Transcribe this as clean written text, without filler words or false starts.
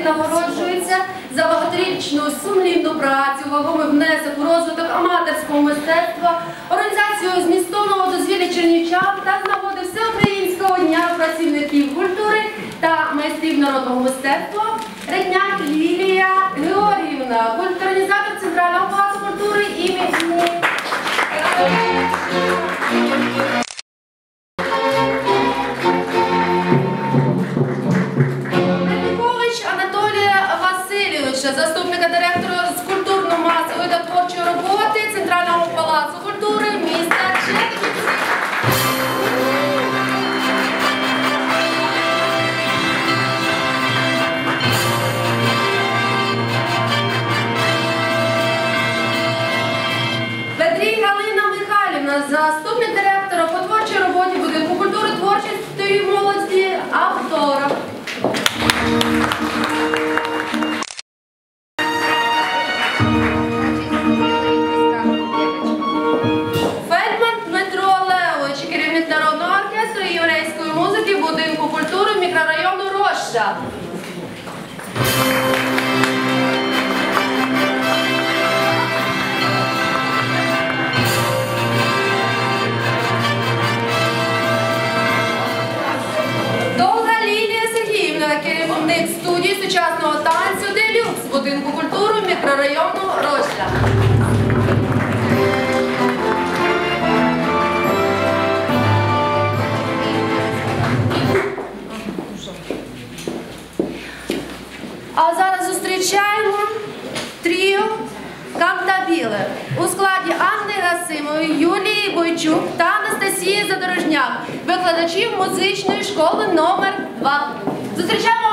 нагороджується за багаторічну сумлінну працю, вагомий внесок у розвиток аматорського мистецтва, організацію змістовного дозвілля чернівчан та з нагоди Всеукраїнського дня працівників культури та майстрів народного мистецтва Редняк Лілія Георгіївна, організатор Центрального палацу культури імені заступника директора з культурно-масової та творчої роботи Центрального палацу культури міста Чернівці. Бедрій Галина Михайлівна, заступник директора по творчій роботі будинку культури, творчості і молоді, автора. Будинку культури мікрорайону Роща. Довга Лілія Сергіївна, керівник студії сучасного танцю «Делюкс» будинку культури мікрорайону Роща. А зараз зустрічаємо тріо «Кантабіле» у складі Анни Гасимової, Юлії Бойчук та Анастасії Задорожняк, викладачів музичної школи номер 2. Зустрічаємо